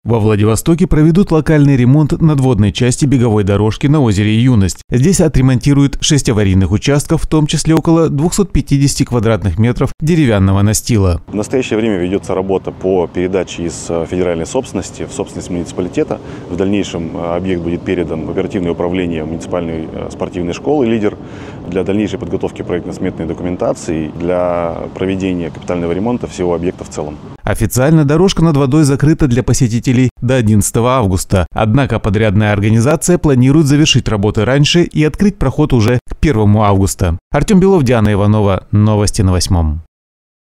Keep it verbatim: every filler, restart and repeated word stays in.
Во Владивостоке проведут локальный ремонт надводной части беговой дорожки на озере Юность. Здесь отремонтируют шесть аварийных участков, в том числе около двухсот пятидесяти квадратных метров деревянного настила. В настоящее время ведется работа по передаче из федеральной собственности в собственность муниципалитета. В дальнейшем объект будет передан в оперативное управление муниципальной спортивной школы «Лидер» для дальнейшей подготовки проектно-сметной документации для проведения капитального ремонта всего объекта в целом. Официально дорожка над водой закрыта для посетителей до одиннадцатого августа. Однако подрядная организация планирует завершить работы раньше и открыть проход уже к первому августа. Артем Белов, Диана Иванова. Новости на восьмом.